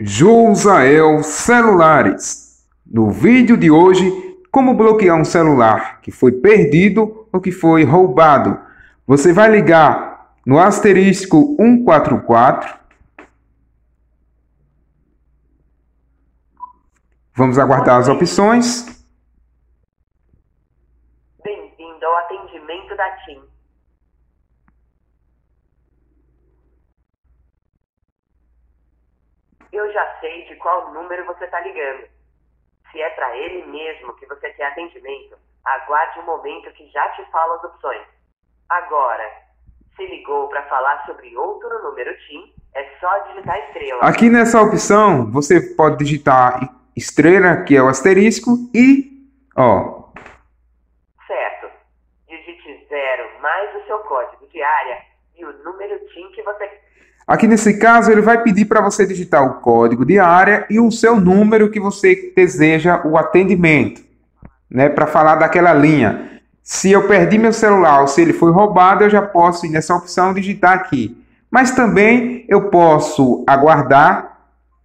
Jousael Celulares. No vídeo de hoje, como bloquear um celular que foi perdido ou que foi roubado. Você vai ligar no asterisco 144. Vamos aguardar as opções. Bem-vindo ao atendimento da TIM. Eu já sei de qual número você está ligando. Se é para ele mesmo que você quer atendimento, aguarde um momento que já te falo as opções. Agora, se ligou para falar sobre outro número TIM, é só digitar estrela. Aqui nessa opção, você pode digitar estrela, que é o asterisco, e, Certo. Digite 0 mais o seu código de área e o número TIM que você... Aqui nesse caso, ele vai pedir para você digitar o código de área e o seu número que você deseja o atendimento, né, para falar daquela linha. Se eu perdi meu celular ou se ele foi roubado, eu já posso ir nessa opção digitar aqui. Mas também eu posso aguardar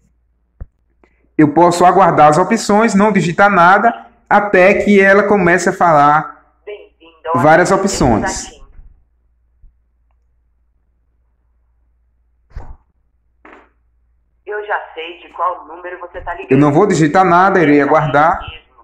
as opções, não digitar nada, até que ela comece a falar várias opções. Eu já sei de qual número você está ligando. Eu não vou digitar nada, irei aguardar.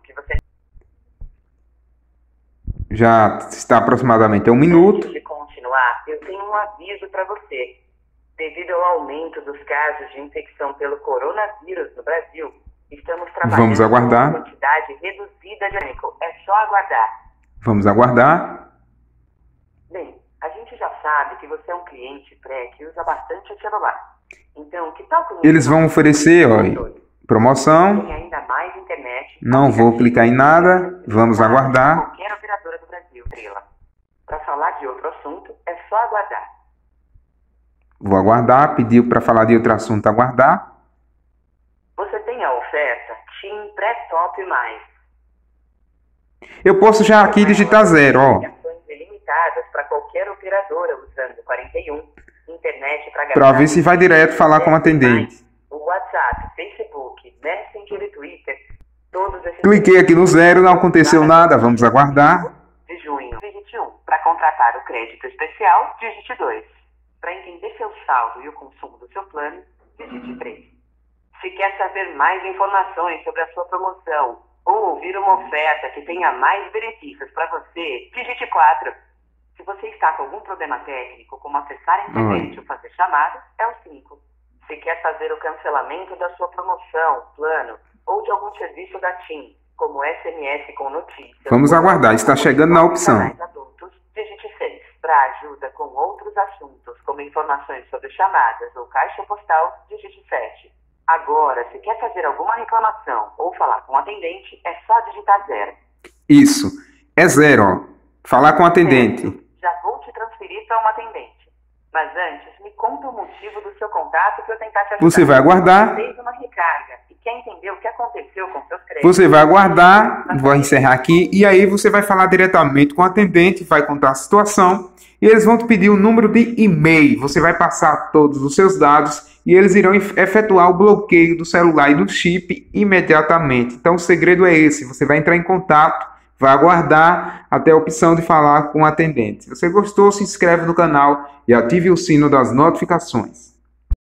Já está aproximadamente 1 minuto. Antes de continuar, eu tenho um aviso para você. Devido ao aumento dos casos de infecção pelo coronavírus no Brasil, estamos trabalhando Vamos aguardar. com uma quantidade reduzida de álcool. É só aguardar. Vamos aguardar. Bem, a gente já sabe que você é um cliente pré que usa bastante o celular. Então, que tal com Eles vão oferecer, promoção. Tem ainda mais internet. Não vou clicar em nada. Vamos aguardar. Qualquer operadora do Brasil, para falar de outro assunto, é só aguardar. Vou aguardar. Pediu para falar de outro assunto, aguardar. Você tem a oferta TIM Pré-Top Mais. Eu posso já aqui digitar 0, Ilimitadas para qualquer operadora usando 41, internet para ver se vai direto falar com o atendente. O WhatsApp, Facebook, Messenger e Twitter, todos esses... Cliquei aqui no 0, não aconteceu nada, vamos aguardar. De junho, digite 1. Para contratar o crédito especial, digite 2. Para entender seu saldo e o consumo do seu plano, digite 3. Se quer saber mais informações sobre a sua promoção ou ouvir uma oferta que tenha mais benefícios para você, digite 4. Se você está com algum problema técnico, como acessar a internet ou fazer chamada, é o 5. Se quer fazer o cancelamento da sua promoção, plano ou de algum serviço da TIM, como SMS com notícias... Vamos aguardar, está chegando na opção. Adultos, digite 6. Para ajuda com outros assuntos, como informações sobre chamadas ou caixa postal, digite 7. Agora, se quer fazer alguma reclamação ou falar com o atendente, é só digitar 0. Isso, é 0, falar com o atendente. Já vou te transferir para um atendente. Mas antes, me conta o motivo do seu contato para eu tentar te ajudar. Você vai aguardar. Fez uma recarga e quer entender o que aconteceu com seus créditos. Você vai aguardar, vou encerrar aqui, e aí você vai falar diretamente com o atendente, vai contar a situação, e eles vão te pedir o número de e-mail. Você vai passar todos os seus dados e eles irão efetuar o bloqueio do celular e do chip imediatamente. Então o segredo é esse, você vai entrar em contato, vai aguardar até a opção de falar com o atendente. Se você gostou, se inscreve no canal e ative o sino das notificações.